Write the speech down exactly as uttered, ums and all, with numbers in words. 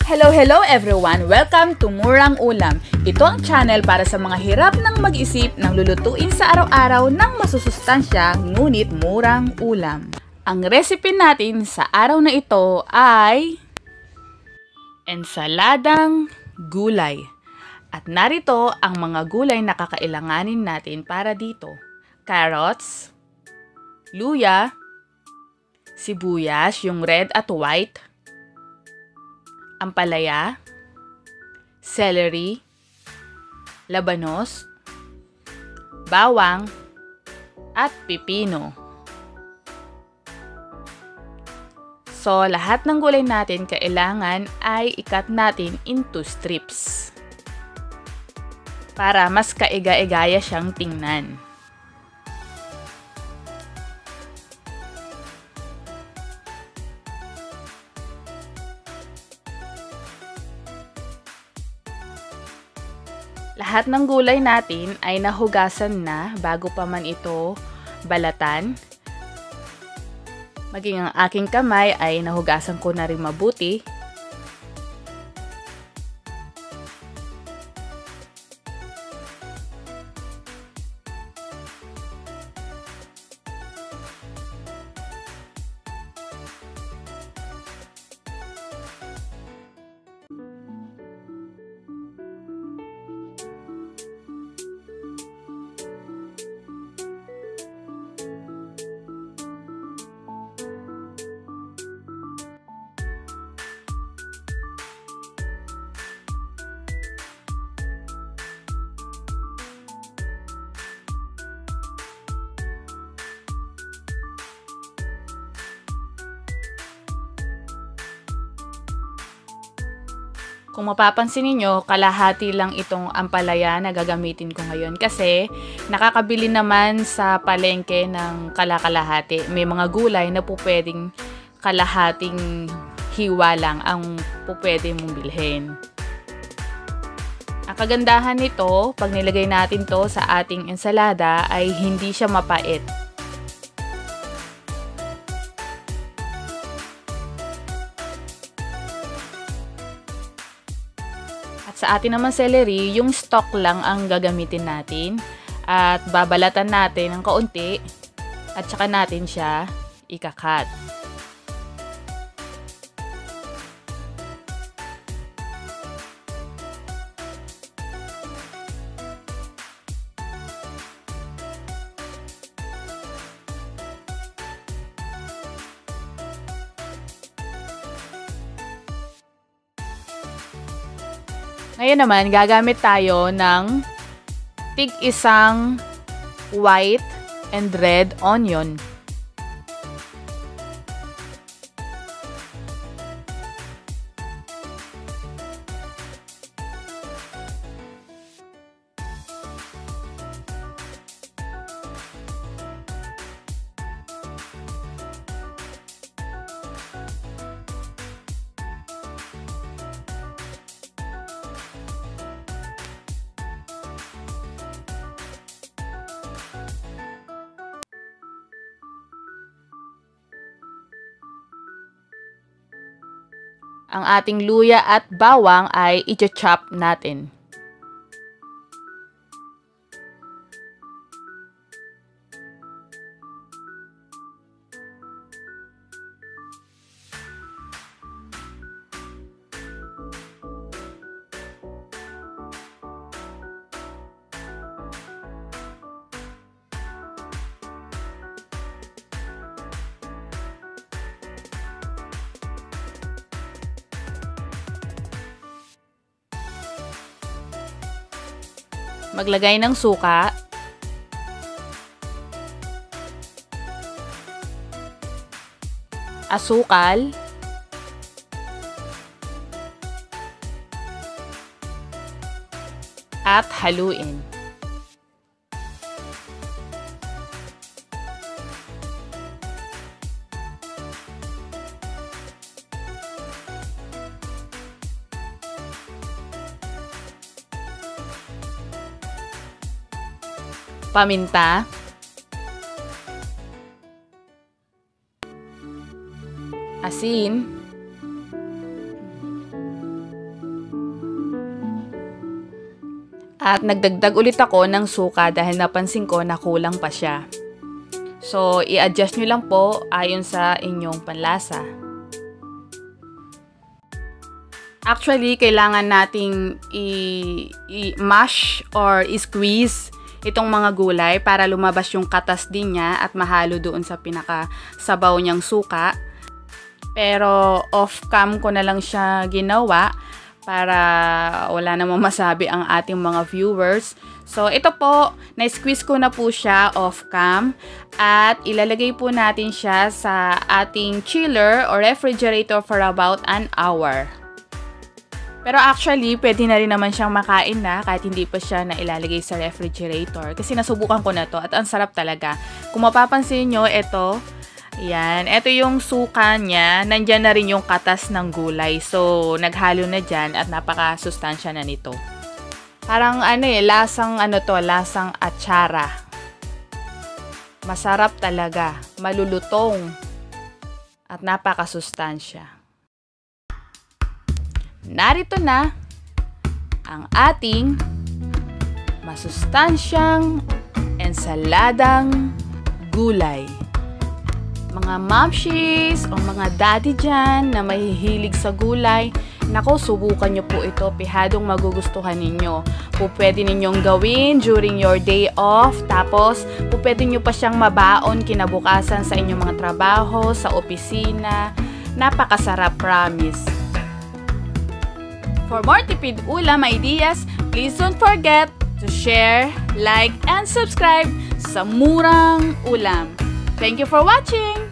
Hello, hello everyone! Welcome to Murang Ulam. Ito ang channel para sa mga hirap ng mag-isip ng lulutuin sa araw-araw ng masusustansya ngunit murang ulam. Ang recipe natin sa araw na ito ay ensaladang gulay. At narito ang mga gulay na kakailanganin natin para dito. Carrots, luya, sibuyas, yung red at white, ampalaya, celery, labanos, bawang, at pipino. So, lahat ng gulay natin kailangan ay ikat natin into strips para mas kaiga-igaya siyang tingnan. Lahat ng gulay natin ay nahugasan na bago pa man ito balatan. Maging ang aking kamay ay nahugasan ko na rin mabuti. Kung mapapansin niyo, kalahati lang itong ampalaya na gagamitin ko ngayon kasi nakakabili naman sa palengke ng kalakalahati. May mga gulay na po pwedeng kalahating hiwa lang ang po pwede mong bilhin. Ang kagandahan nito, pag nilagay natin to sa ating ensalada ay hindi siya mapait. Sa atin naman celery, yung stalk lang ang gagamitin natin at babalatan natin ng kaunti at saka natin siya ikakat. Ngayon naman, gagamit tayo ng tig-isang white and red onion. Ang ating luya at bawang ay i-chop natin. Maglagay ng suka, asukal, at haluin. Paminta, asin, At nagdagdag ulit ako ng suka dahil napansin ko na kulang pa siya. So, i-adjust nyo lang po ayon sa inyong panlasa. Actually, kailangan nating i-mash or i-squeeze itong mga gulay para lumabas yung katas din niya at mahalo doon sa pinakasabaw niyang suka. Pero off-cam ko na lang siya ginawa para wala namang masabi ang ating mga viewers. So, ito po, na-squeeze ko na po siya off-cam at ilalagay po natin siya sa ating chiller or refrigerator for about an hour. Pero actually, pwede na rin naman siyang makain na kahit hindi pa siya na ilalagay sa refrigerator. Kasi nasubukan ko na to at ang sarap talaga. Kung mapapansin nyo, ito, yan, ito yung suka niya. Nandyan na rin yung katas ng gulay. So, naghalo na dyan at napaka-sustansya na nito. Parang ano eh, lasang ano to, lasang atsara. Masarap talaga, malulutong at napaka-sustansya. Narito na ang ating masustansyang ensaladang gulay. Mga momshies o mga daddy dyan na mahihilig sa gulay, nako, subukan nyo po ito. Pihadong magugustuhan ninyo. Po pwede ninyong gawin during your day off. Tapos, po pwede nyo pa siyang mabaon kinabukasan sa inyong mga trabaho, sa opisina. Napakasarap, promise. For more tipid ulam ideas, please don't forget to share, like, and subscribe sa Murang Ulam. Thank you for watching!